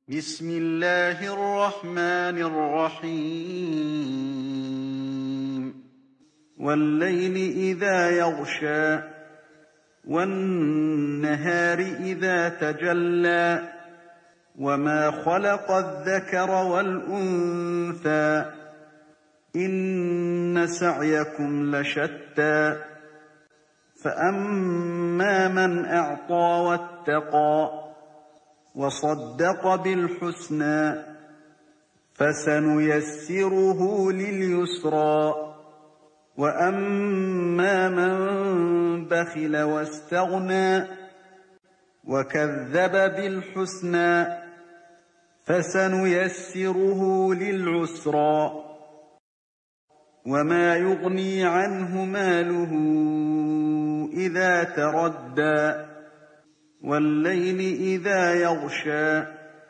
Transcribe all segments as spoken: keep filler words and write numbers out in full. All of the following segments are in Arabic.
بسم الله الرحمن الرحيم والليل إذا يغشى والنهار إذا تجلى وما خلق الذكر والأنثى إن سعيكم لشتى فأما من أعطى واتقى وصدق بالحسنى فسنيسره لليسرى وأما من بخل واستغنى وكذب بالحسنى فسنيسره للعسرى وما يغني عنه ماله إذا تردى والليل إذا يغشى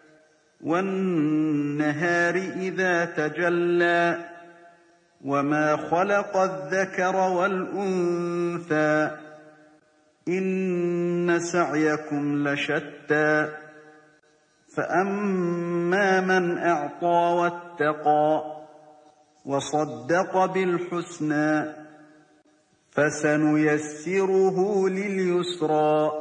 والنهار إذا تجلى وما خلق الذكر والأنثى إن سعيكم لشتى فأما من أعطى واتقى وصدق بالحسنى فسنيسره لليسرى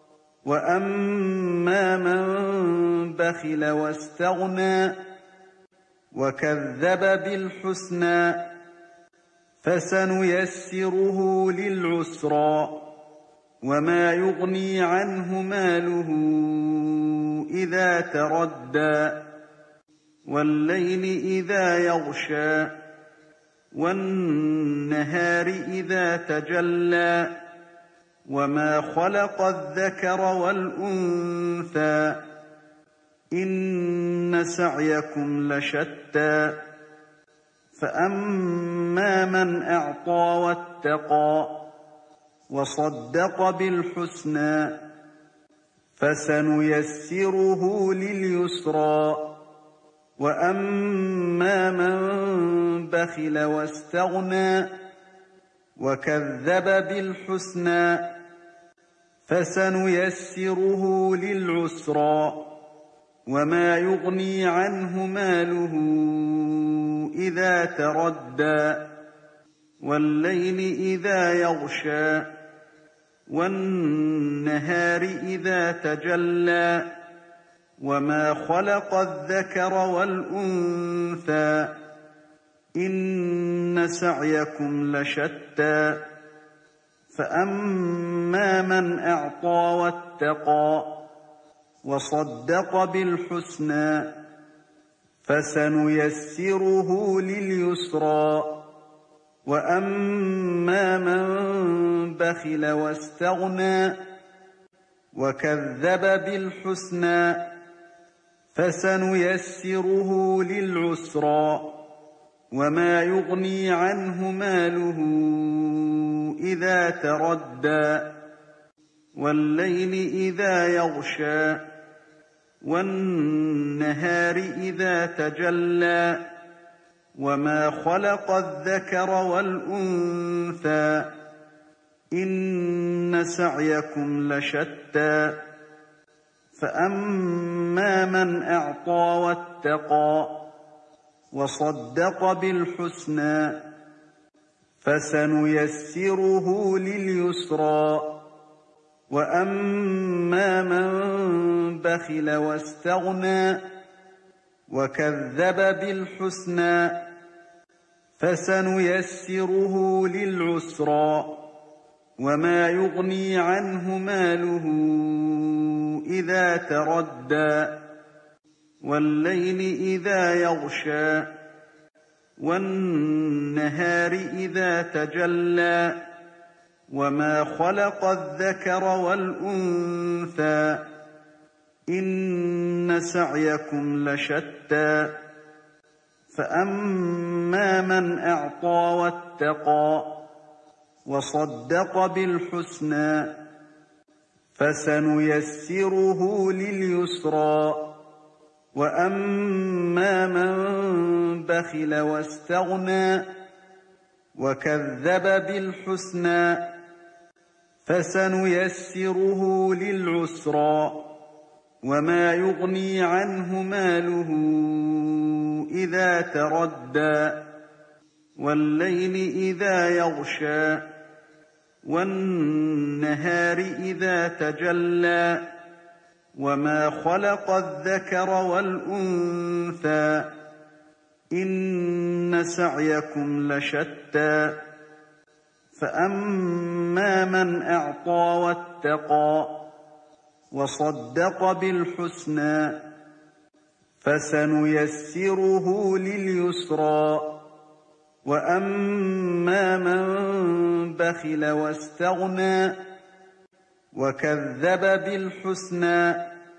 وأما من بخل واستغنى وكذب بالحسنى فسنيسره للعسرى وما يغني عنه ماله إذا تردى والليل إذا يغشى والنهار إذا تجلى وما خلق الذكر والأنثى إن سعيكم لشتى فأما من أعطى واتقى وصدق بالحسنى فسنيسره لليسرى وأما من بخل واستغنى وكذب بالحسنى فسنيسره للعسرى وما يغني عنه ماله إذا تردى والليل إذا يغشى والنهار إذا تجلى وما خلق الذكر والأنثى إن سعيكم لشتى فأما من أعطى واتقى وصدق بالحسنى فسنيسره لليسرى وأما من بخل واستغنى وكذب بالحسنى فسنيسره للعسرى وما يغني عنه ماله إذا تردى والليل إذا يغشى والنهار إذا تجلى وما خلق الذكر والأنثى إن سعيكم لشتى فأما من أعطى واتقى وصدق بالحسنى فسنيسره لليسرى وأما من بخل واستغنى وكذب بالحسنى فسنيسره للعسرى وما يغني عنه ماله إذا تردى والليل إذا يغشى والنهار إذا تجلى وما خلق الذكر والأنثى إن سعيكم لشتى فأما من أعطى واتقى وصدق بالحسنى فسنيسره لليسرى وأما من بخل واستغنى وكذب بالحسنى فسنيسره للعسرى وما يغني عنه ماله إذا تردى والليل إذا يغشى والنهار إذا تجلى وما خلق الذكر والأنثى إن سعيكم لشتى فأما من أعطى واتقى وصدق بالحسنى فسنيسره لليسرى وأما من بخل واستغنى وكذب بالحسنى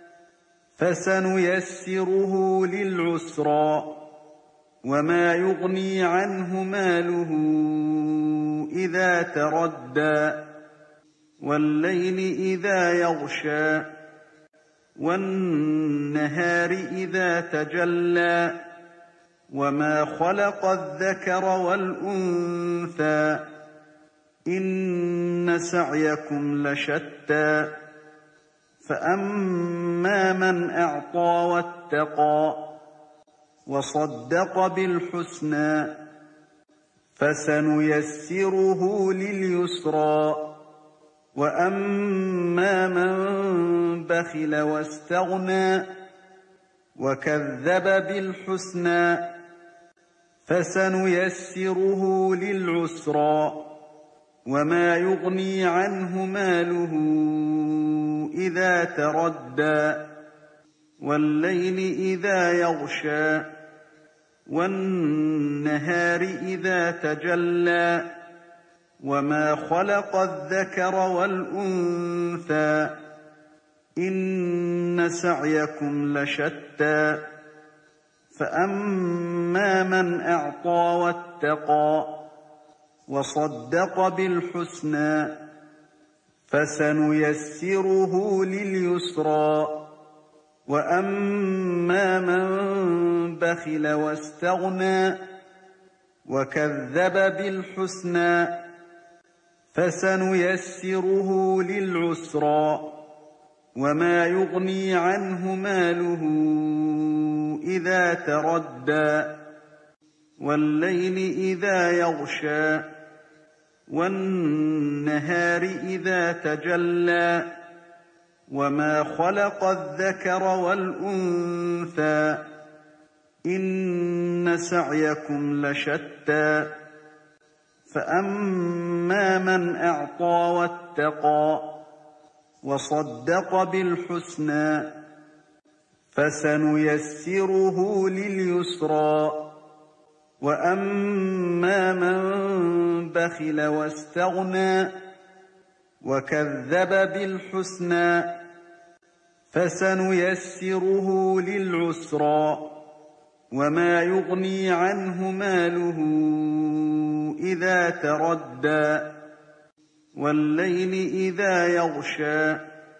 فسنيسره للعسرى وما يغني عنه ماله إذا تردى والليل إذا يغشى والنهار إذا تجلى وما خلق الذكر والأنثى إن سعيكم لشتى فأما من أعطى واتقى وصدق بالحسنى فسنيسره لليسرى وأما من بخل واستغنى وكذب بالحسنى فسنيسره للعسرى وما يغني عنه ماله إذا تردى والليل إذا يغشى والنهار إذا تجلى وما خلق الذكر والأنثى إن سعيكم لشتى فأما من أعطى واتقى وصدق بالحسنى فسنيسره لليسرى وأما من بخل واستغنى وكذب بالحسنى فسنيسره للعسرى وما يغني عنه ماله إذا تردى والليل إذا يغشى والنهار إذا تجلى وما خلق الذكر والأنثى إن سعيكم لشتى فأما من أعطى واتقى وصدق بالحسنى فسنيسره لليسرى وأما من بخل واستغنى وكذب بالحسنى فسنيسره للعسرى وما يغني عنه ماله إذا تردى والليل إذا يغشى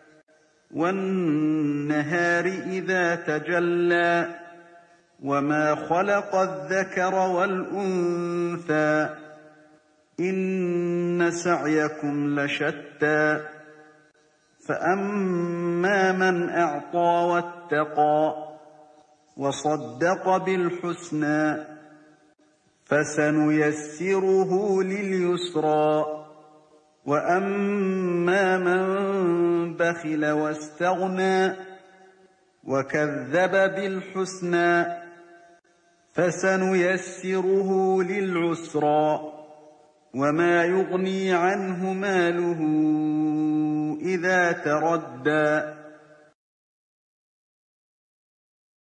والنهار إذا تجلى وما خلق الذكر والأنثى إن سعيكم لشتى فأما من أعطى واتقى وصدق بالحسنى فسنيسره لليسرى وأما من بخل واستغنى وكذب بالحسنى فسنيسره للعسرى وما يغني عنه ماله إذا تردى